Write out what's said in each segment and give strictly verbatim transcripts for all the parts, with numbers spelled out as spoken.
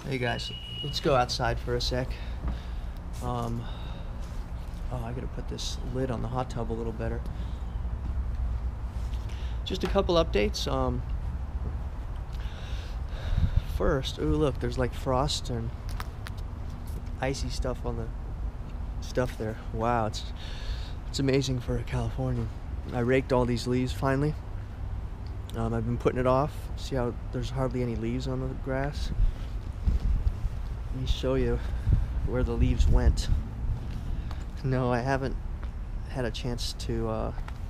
Hey guys, let's go outside for a sec. Um, oh, I gotta put this lid on the hot tub a little better. Just a couple updates. Um, first, ooh, look, there's like frost and icy stuff on the stuff there. Wow, it's it's amazing for California. I raked all these leaves finally. Um, I've been putting it off. See how there's hardly any leaves on the grass? Let me show you where the leaves went. No, I haven't had a chance to uh,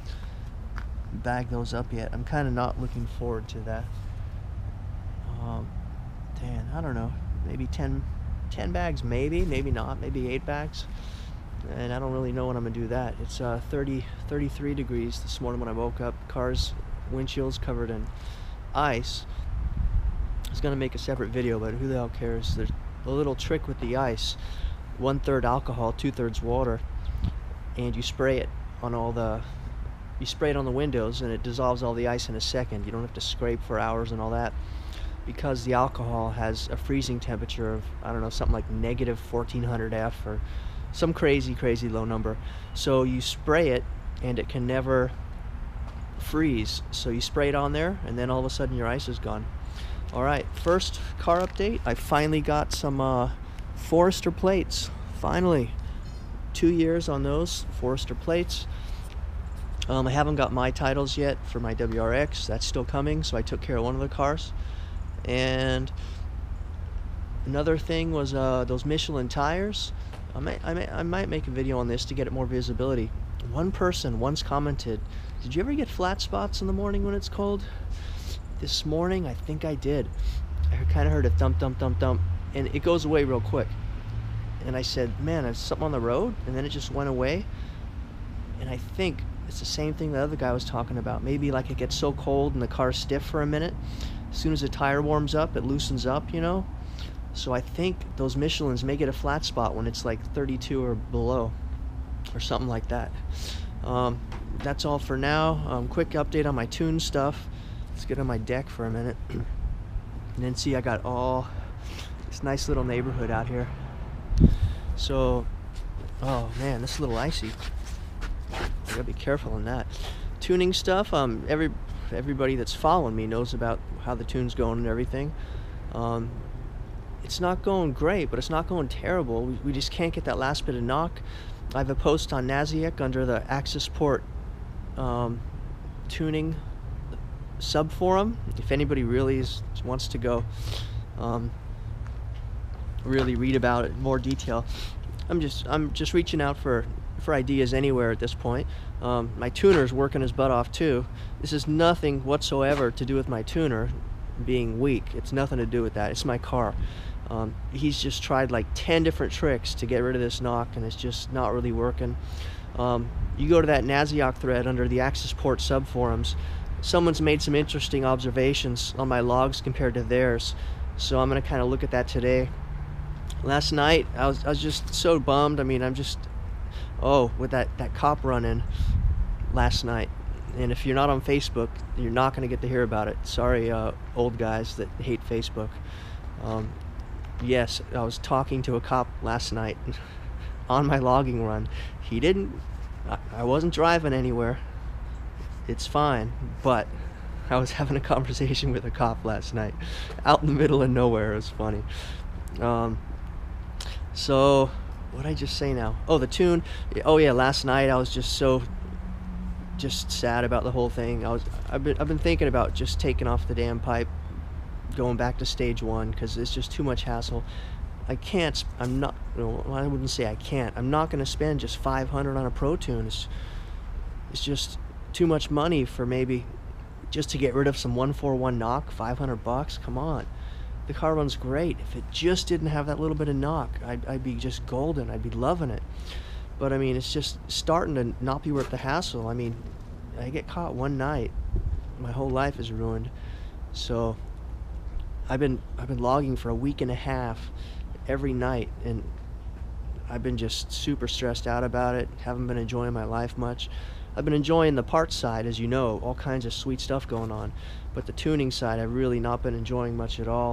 bag those up yet. I'm kind of not looking forward to that. Um, Dan, I don't know. Maybe ten, ten bags, maybe, maybe not, maybe eight bags. And I don't really know when I'm gonna do that. It's uh, thirty, thirty-three degrees this morning when I woke up. Car's windshield's covered in ice. I was gonna make a separate video, but who the hell cares? There's a little trick with the ice. One third alcohol, two thirds water, and you spray it on all the you spray it on the windows and it dissolves all the ice in a second. You don't have to scrape for hours and all that, because the alcohol has a freezing temperature of, I don't know, something like negative fourteen hundred F or some crazy crazy low number. So you spray it and it can never freeze. So you spray it on there and then all of a sudden your ice is gone. Alright, first car update. I finally got some uh, Forester plates. Finally. Two years on those Forester plates. Um, I haven't got my titles yet for my W R X. That's still coming, so I took care of one of the cars. And another thing was uh, those Michelin tires. I might, I, might, I might make a video on this to get it more visibility. One person once commented, did you ever get flat spots in the morning when it's cold? This morning, I think I did. I kind of heard a thump, thump, thump, thump, and it goes away real quick. And I said, man, there's something on the road, and then it just went away. And I think it's the same thing the other guy was talking about. Maybe like it gets so cold and the car's stiff for a minute. As soon as the tire warms up, it loosens up, you know? So I think those Michelins may get a flat spot when it's like thirty-two or below, or something like that. Um, that's all for now. Um, quick update on my tune stuff. Let's get on my deck for a minute. And then see, I got all this nice little neighborhood out here. So, oh man, this is a little icy. I gotta be careful in that. Tuning stuff, um, every everybody that's following me knows about how the tune's going and everything. Um, it's not going great, but it's not going terrible. We, we just can't get that last bit of knock. I have a post on Naziek under the Axis Port um, tuning sub forum. If anybody really is, wants to go um, really read about it in more detail, I'm just I'm just reaching out for for ideas anywhere at this point. Um, my tuner's working his butt off too. This has nothing whatsoever to do with my tuner being weak. It's nothing to do with that. It's my car. Um, he's just tried like ten different tricks to get rid of this knock, and it's just not really working. Um, you go to that Naziok thread under the Axis Port sub forums. Someone's made some interesting observations on my logs compared to theirs, so I'm gonna kind of look at that today. Last night I was I was just so bummed. I mean, I'm just oh with that that cop run-in last night, and if you're not on Facebook, you're not gonna get to hear about it. Sorry, uh, old guys that hate Facebook. Um, yes, I was talking to a cop last night on my logging run. He didn't. I, I wasn't driving anywhere. It's fine, but I was having a conversation with a cop last night out in the middle of nowhere. It was funny. Um, so what did I just say now? Oh, the tune. Oh yeah, last night I was just so just sad about the whole thing. I was I've been I've been thinking about just taking off the damn pipe, going back to stage one, because it's just too much hassle. I can't. I'm not. No, I wouldn't say I can't. I'm not going to spend just five hundred on a Pro Tune. It's, it's just too much money for maybe just to get rid of some one forty-one knock. five hundred bucks. Come on. The car runs great. If it just didn't have that little bit of knock, I'd, I'd be just golden. I'd be loving it. But I mean, it's just starting to not be worth the hassle. I mean, I get caught one night, my whole life is ruined. So I've been I've been logging for a week and a half every night, and I've been just super stressed out about it. Haven't been enjoying my life much. I've been enjoying the parts side, as you know, all kinds of sweet stuff going on, but the tuning side I've really not been enjoying much at all.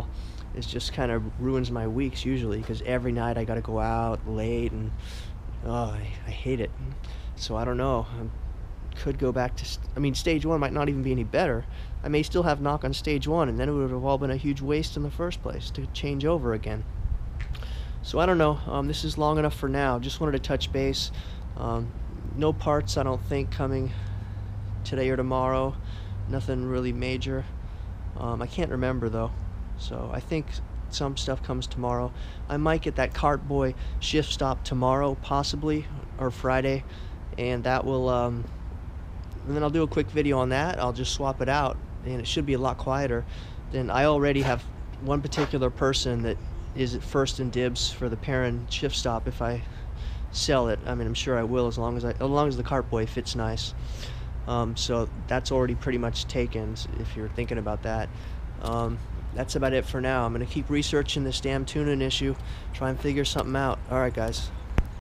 it just kind of ruins my weeks usually, because every night I gotta go out late, and oh, I, I hate it. So I don't know. I could go back to, st- I mean, stage one might not even be any better. I may still have knock on stage one, and then it would have all been a huge waste in the first place to change over again. So I don't know. Um, this is long enough for now. Just wanted to touch base. Um, no parts, I don't think, coming today or tomorrow. Nothing really major. Um, I can't remember though. So I think some stuff comes tomorrow. I might get that Cartboy shift stop tomorrow, possibly, or Friday, and that will. Um, and then I'll do a quick video on that. I'll just swap it out, and it should be a lot quieter. Then I already have one particular person that is at first in dibs for the Perrin shift stop if I sell it. I mean, I'm sure I will, as long as I, as long as the Cartboy fits nice. Um, so that's already pretty much taken, if you're thinking about that. Um, that's about it for now. I'm going to keep researching this damn tuning issue, try and figure something out. Alright guys.